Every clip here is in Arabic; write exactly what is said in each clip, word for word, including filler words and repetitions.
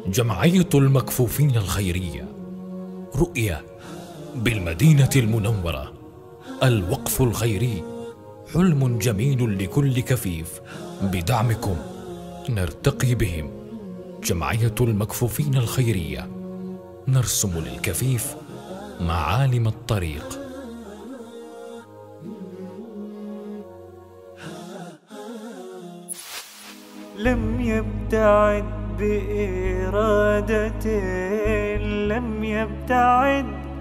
جمعية المكفوفين الخيرية، رؤية بالمدينة المنورة. الوقف الخيري حلم جميل لكل كفيف، بدعمكم نرتقي بهم. جمعية المكفوفين الخيرية، نرسم للكفيف معالم الطريق. لم يبتعد بإرادة، لم يبتعد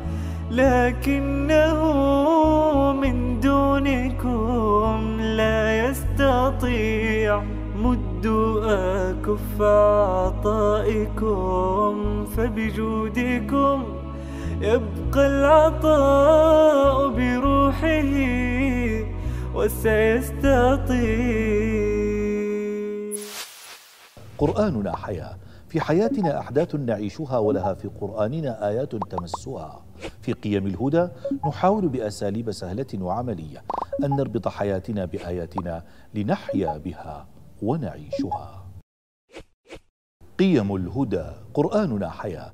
لكنه من دونكم لا يستطيع. مدوا أكف عطائكم، فبجودكم يبقى العطاء بروحه وسيستطيع. قرآننا حياة، في حياتنا أحداث نعيشها ولها في قرآننا آيات تمسها. في قيم الهدى نحاول بأساليب سهلة وعملية أن نربط حياتنا بآياتنا لنحيا بها ونعيشها. قيم الهدى، قرآننا حياة.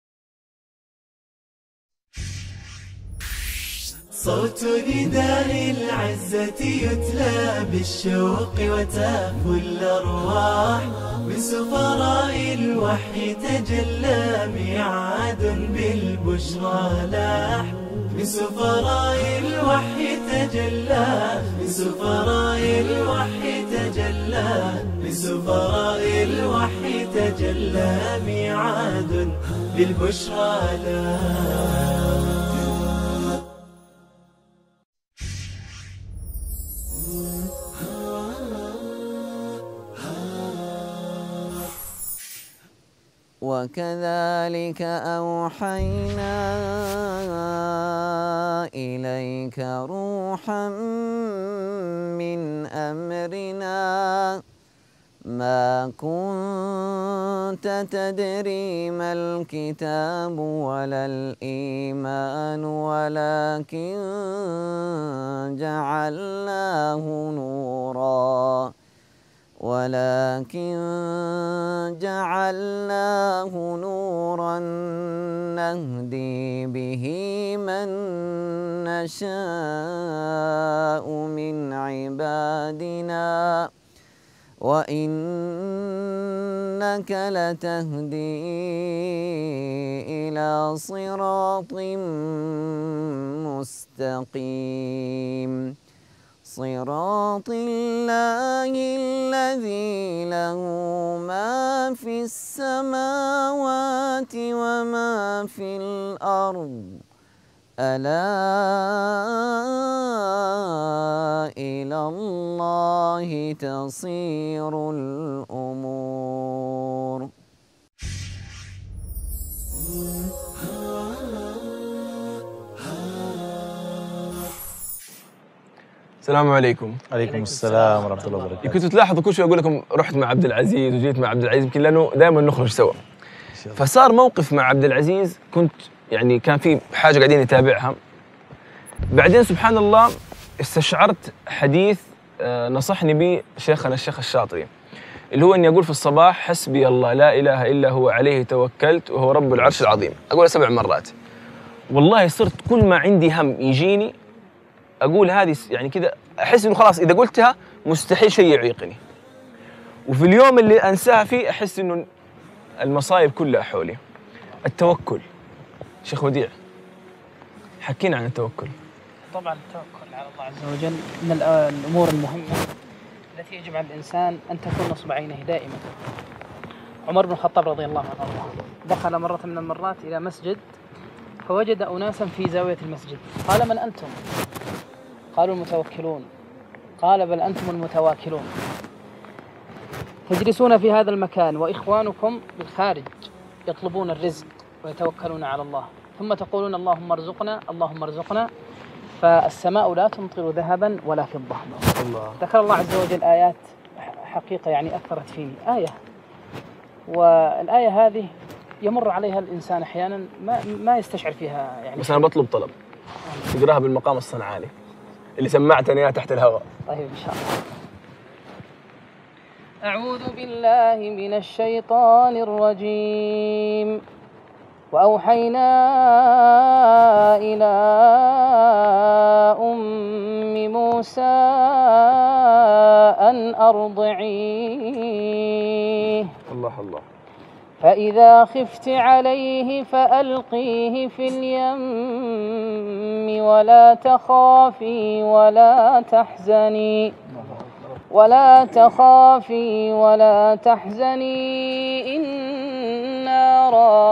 صوت نداء العزة يتلى بالشوق وتهفو الأرواح، من سفراء الوحي تجلى ميعاد بالبشرى لاح. من سفراء الوحي تجلى، من سفراء الوحي تجلى، من سفراء الوحي تجلى ميعاد بالبشرى لاح. وكذلك أوحينا إليك روحا من أمرنا، ما كنت تدري ما الكتاب ولا الإيمان، ولكن جعلناه نورا ولكن جعلناه نورا نهدي به من نشاء من عبادنا، وإنك لتهدي إلى صراط مستقيم، صراط الله الذي له ما في السماوات وما في الأرض، ألا إلى الله تصير الأمور. السلام عليكم. عليكم السلام ورحمة الله وبركاته. كنتوا تلاحظوا كل شوي أقول لكم رحت مع عبد العزيز وجيت مع عبد العزيز، يمكن لأنه دائما نخرج سوا. فصار موقف مع عبد العزيز، كنت يعني كان في حاجة قاعدين نتابعها، بعدين سبحان الله استشعرت حديث نصحني به شيخنا الشيخ الشاطري، اللي هو إني أقول في الصباح حسبي الله لا إله إلا هو عليه توكلت وهو رب العرش العظيم، أقولها سبع مرات. والله صرت كل ما عندي هم يجيني أقول هذه، يعني كذا أحس إنه خلاص إذا قلتها مستحيل شيء يعيقني. وفي اليوم اللي أنساها فيه أحس إنه المصايب كلها حولي. التوكل، شيخ وديع حكينا عن التوكل. طبعا التوكل على الله عز وجل من الأمور المهمة التي يجب على الإنسان أن تكون نصب عينه دائما. عمر بن الخطاب رضي الله عنه دخل مرة من المرات إلى مسجد، فوجد أناسا في زاوية المسجد، قال من أنتم؟ قالوا المتوكلون. قال بل أنتم المتواكلون، تجلسون في هذا المكان وإخوانكم بالخارج يطلبون الرزق ويتوكلون على الله، ثم تقولون اللهم ارزقنا اللهم ارزقنا، فالسماء لا تمطر ذهبا ولا فضة. الله. ذكر الله عز وجل آيات حقيقة يعني أثرت فيني. آية، والآية هذه يمر عليها الإنسان أحيانا ما ما يستشعر فيها يعني. بس أنا بطلب طلب تقراها بالمقام الصنعاني اللي سمعتني إياه تحت الهواء. طيب إن شاء الله. أعوذ بالله من الشيطان الرجيم. وأوحينا إلى أم موسى أن أرضعيه الله الله. فإذا خفت عليه فألقيه في اليم ولا تخافي ولا تحزني ولا تخافي ولا تحزني إنا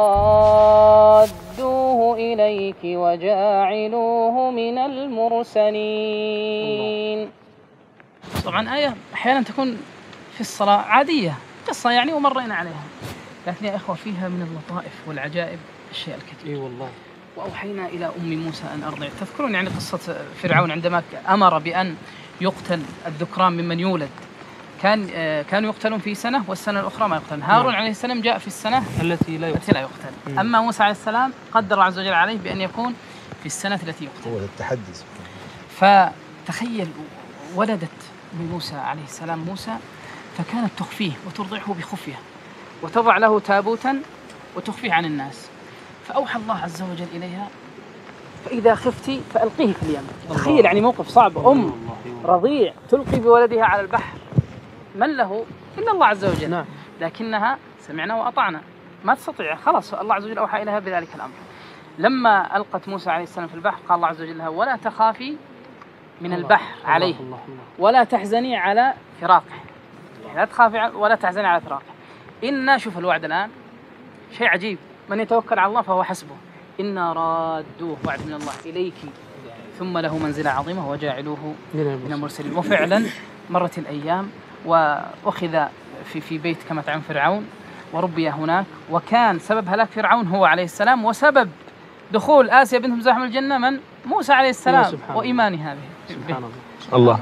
رادوه إليك وجاعلوه من المرسلين. طبعا آية أحيانا تكون في الصلاة عادية، قصة يعني ومرينا عليها، لكن يا إخوة فيها من اللطائف والعجائب الشيء الكثير. اي والله. وأوحينا إلى أم موسى أن أرضع. تذكرون يعني قصة فرعون عندما أمر بأن يقتل الذكران ممن يولد، كان كانوا يقتلون في سنة والسنة الأخرى ما يقتلون. هارون عليه السلام جاء في السنة التي لا التي لا يقتل. أما موسى عليه السلام قدر الله عز وجل عليه بأن يكون في السنة التي يقتل. هو التحدي. فتخيل ولدت موسى عليه السلام موسى، فكانت تخفيه وترضعه بخفية وتضع له تابوتا وتخفيه عن الناس. فأوحى الله عز وجل إليها فإذا خفتي فألقيه في اليم. تخيل يعني موقف صعب، أم رضيع تلقي بولدها على البحر، من له إلا الله عز وجل. نعم. لكنها سمعنا وأطعنا، ما تستطيع، خلاص الله عز وجل أوحى إليها بذلك الأمر. لما ألقت موسى عليه السلام في البحر قال الله عز وجل لها ولا تخافي من البحر عليه ولا تحزني على فراقه، يعني لا تخافي ولا تحزني على فراقه. إنا، شوف الوعد الآن شيء عجيب، من يتوكل على الله فهو حسبه. إنا رادوه، وعد من الله، إليك ثم له منزلة عظيمة وجاعلوه من المرسلين. وفعلا مرت الأيام وأخذ في في بيت كما تعلم فرعون وربي هناك، وكان سبب هلاك فرعون هو عليه السلام، وسبب دخول آسيا بنت مزاحم الجنة من؟ موسى عليه السلام وإيمانها به. سبحان الله. الله.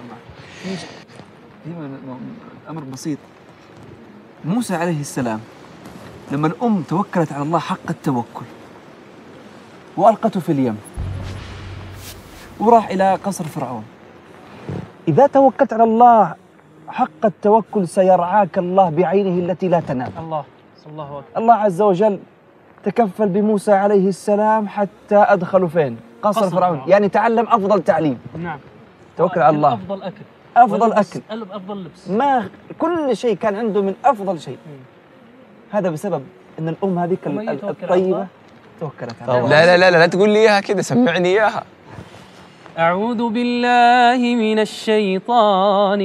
أمر بسيط. موسى عليه السلام لما الأم توكلت على الله حق التوكل وألقته في اليم وراح إلى قصر فرعون، إذا توكلت على الله حق التوكل سيرعاك الله بعينه التي لا تنام. الله الله أكبر. الله عز وجل تكفل بموسى عليه السلام حتى أدخلوا فين؟ قصر, قصر فرعون، يعني تعلم أفضل تعليم. نعم. توكل على الله. أفضل أكل. أفضل أكل. أفضل لبس. ما كل شيء كان عنده من أفضل شيء. م. هذا بسبب أن الأم هذيك الطيبة توكلت على الله. لا لا لا لا تقول لي إياها كذا، سمعني إياها. أعوذ بالله من الشيطان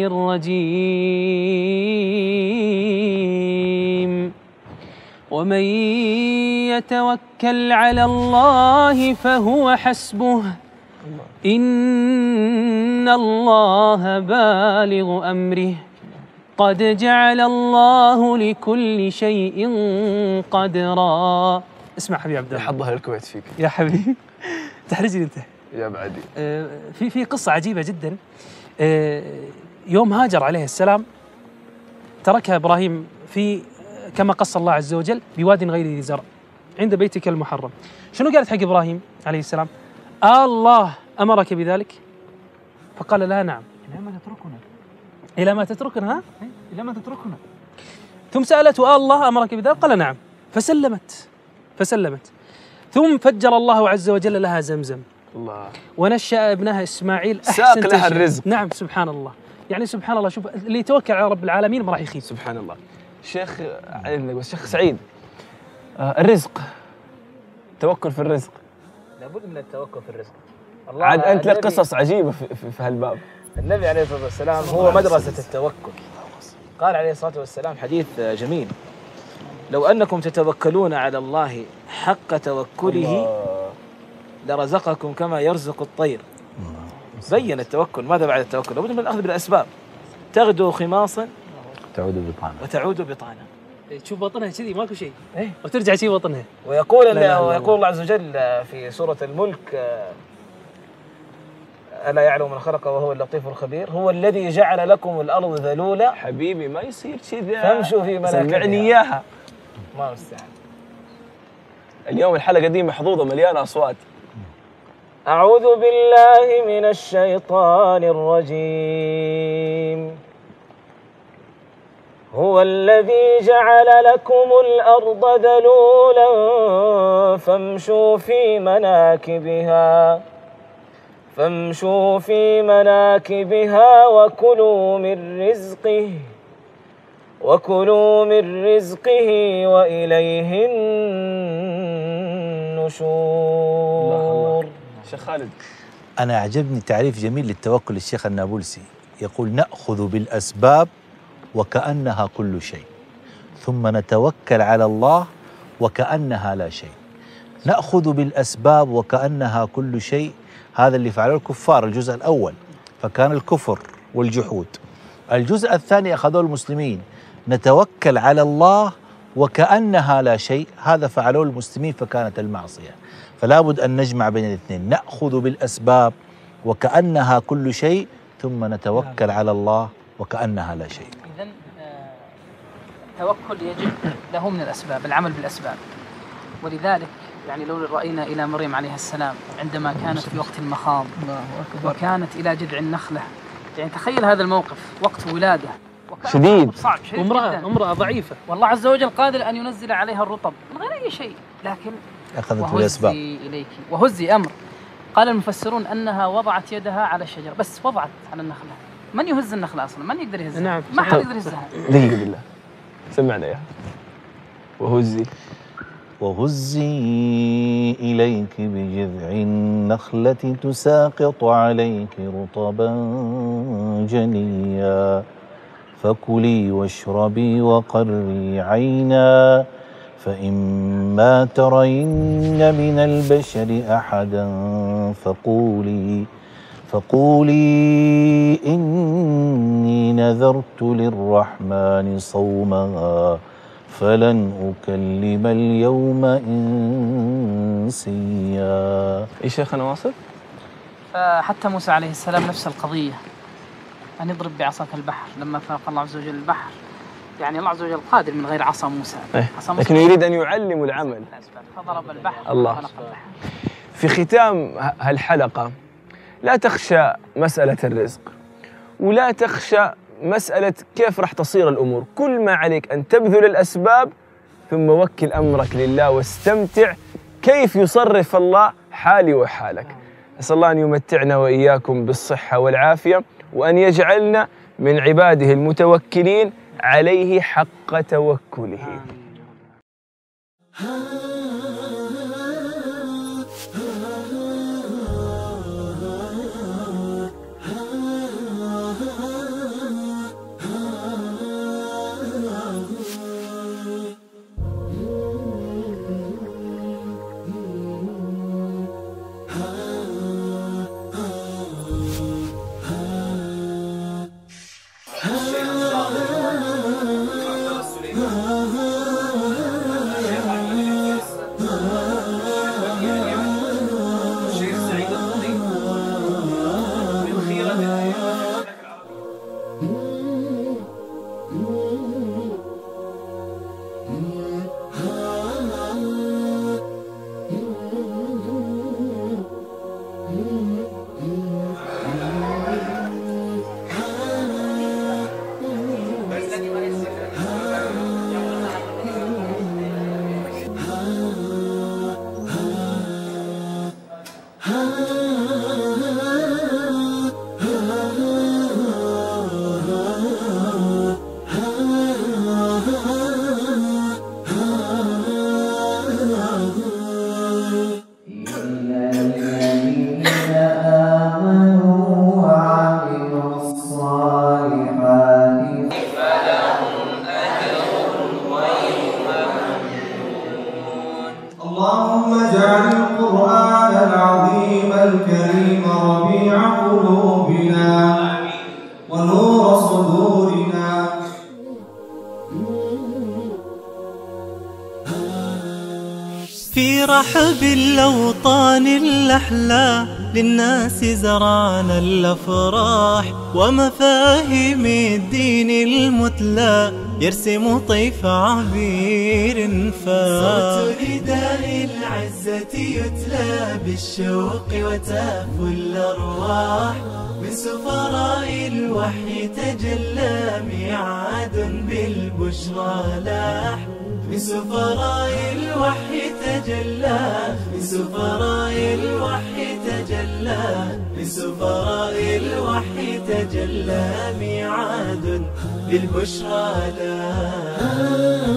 الرجيم. ومن يتوكل على الله فهو حسبه إن الله بالغ أمره قد جعل الله لكل شيء قدرا. اسمع حبيبي عبد الله، حظ أهل الكويت فيك يا حبيبي. تحرجني أنت يا بعدي. آه في في قصة عجيبة جدا. آه يوم هاجر عليه السلام تركها إبراهيم في كما قص الله عز وجل بواد غير ذي زرع عند بيتك المحرم. شنو قالت حق إبراهيم عليه السلام؟ الله أمرك بذلك؟ فقال لا نعم. إلى ما تتركنا؟ إلى ما تتركنا؟ ها؟ إلى ما تتركنا؟ ثم سألته الله أمرك بذلك؟ قال نعم. فسلمت فسلمت ثم فجر الله عز وجل لها زمزم. الله. ونشأ ابنها إسماعيل أحسن ساق لها الرزق. نعم سبحان الله. يعني سبحان الله، شوف اللي يتوكل على رب العالمين ما راح يخيب. سبحان الله. شيخ بس شيخ سعيد، آه الرزق، توكل في الرزق. لابد من التوكل في الرزق. الله عاد أنت لك قصص عجيبة في, في, في هالباب. النبي عليه الصلاة والسلام هو مدرسة التوكل. قال عليه الصلاة والسلام حديث جميل: لو أنكم تتوكلون على الله حق توكله لرزقكم كما يرزق الطير. بين التوكل. ماذا بعد التوكل؟ لابد من الأخذ بالأسباب. تغدو خماصا تعود بطانا وتعود بطانا. تشوف بطنها كذي ماكو شيء، ايه وترجع شيء بطنها. ويقول الله ويقول الله عز وجل في سورة الملك: ألا يعلم من خلق وهو اللطيف الخبير، هو الذي جعل لكم الأرض ذلولا. حبيبي ما يصير كذا، فامشوا في مناكبها. سمعني إياها. ما مستحيل. اليوم الحلقة دي محظوظة مليانة أصوات. أعوذ بالله من الشيطان الرجيم. هو الذي جعل لكم الأرض ذلولا فامشوا في مناكبها فامشوا في مناكبها وكلوا من رزقه وكلوا من رزقه وإليه النشور. شيخ خالد، أنا أعجبني تعريف جميل للتوكل الشيخ النابلسي، يقول نأخذ بالأسباب وكأنها كل شيء، ثم نتوكل على الله وكأنها لا شيء. نأخذ بالأسباب وكأنها كل شيء، هذا اللي فعله الكفار الجزء الأول، فكان الكفر والجحود. الجزء الثاني أخذوه المسلمين، نتوكل على الله وكأنها لا شيء، هذا فعلوه المسلمين فكانت المعصية. فلا بد أن نجمع بين الاثنين، نأخذ بالأسباب وكأنها كل شيء، ثم نتوكل على الله وكأنها لا شيء. إذن التوكل يجب له من الأسباب، العمل بالأسباب. ولذلك يعني لو رأينا إلى مريم عليه السلام عندما كانت في وقت المخاض وكانت إلى جذع النخلة، يعني تخيل هذا الموقف وقت ولادة شديد، صعب شديد امرأة جدا. امرأة ضعيفة، والله عز وجل قادر أن ينزل عليها الرطب من غير أي شيء، لكن أخذت بالأسباب. إليك وهزي أمر. قال المفسرون أنها وضعت يدها على الشجرة، بس وضعت على النخلة. من يهز النخلة أصلا؟ من يقدر يهزها؟ نعم. ما حد يقدر يهزها. دقيقة بالله، سمعنا إياها. وهزي وهزي إليك بجذع النخلة تساقط عليك رطبا جنيا فكلي واشربي وقري عينا فإما ترين من البشر أحدا فقولي فقولي إني نذرت للرحمن صوما فلن أكلم اليوم إنسيا. إي شيخنا واصل؟ فحتى موسى عليه السلام نفس القضية، أن يضرب بعصاك البحر لما فاق الله عز وجل البحر. يعني الله عز وجل قادر من غير عصا موسى، إيه؟ عصا موسى لكن يريد أن يعلم العمل. فضرب البحر الله. فخلق البحر. في ختام هالحلقة، لا تخشى مسألة الرزق، ولا تخشى مسألة كيف راح تصير الأمور. كل ما عليك أن تبذل الأسباب ثم وكل أمرك لله واستمتع كيف يصرف الله حالي وحالك. أسأل الله أن يمتعنا وإياكم بالصحة والعافية، وأن يجعلنا من عباده المتوكلين عليه حق توكله. اللهم اجعل القرآن العظيم الكريم الأوطان الأحلى للناس زرعنا الأفراح، ومفاهيم الدين المتلى يرسم طيف عبير فاح. صوت نداء العزة يتلى بالشوق وتهفو الأرواح، من سفراء الوحي تجلى ميعاد بالبشرى لاح. من سفراء الوحي تجلى، من سفراء الوحي تجلى، من سفراء الوحي تجلى ميعاد بالبشرى لاح.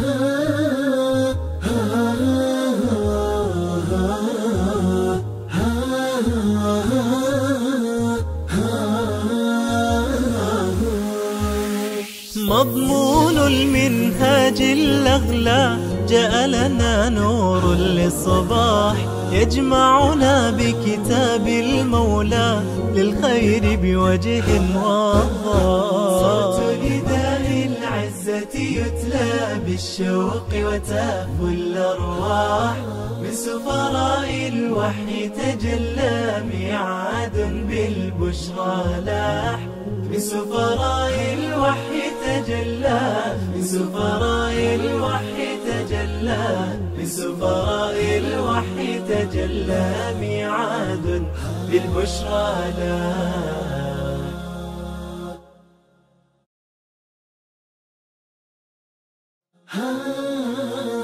مضمون المنهاج الأغلى جاء لنا نور للصباح، يجمعنا بكتاب المولى للخير بوجه وضاح. صوت نداء العزة يتلى بالشوق وتهفو الأرواح، من سفراء الوحي تجلى ميعاد بالبشرى لاح. من سفراء الوحي تجلى، من سفراء الوحي تجلى، من سفراء الوحي تجلى ميعاد بالبشرى لاح.